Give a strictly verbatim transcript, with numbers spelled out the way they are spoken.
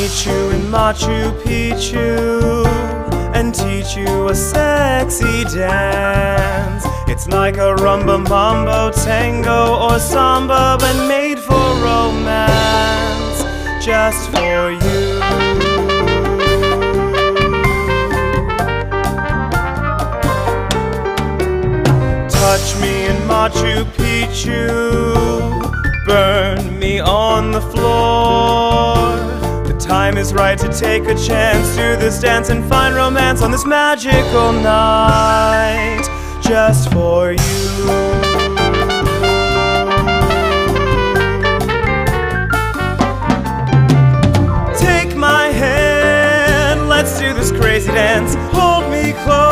meet you in Machu Picchu and teach you a sexy dance. It's like a rumba, mambo, tango, or samba, but made for romance, just for you. Touch me in Machu Picchu, burn me on the floor. The time is right to take a chance to this dance and find romance on this magical night, just for you. Take my hand, let's do this crazy dance. Hold me close,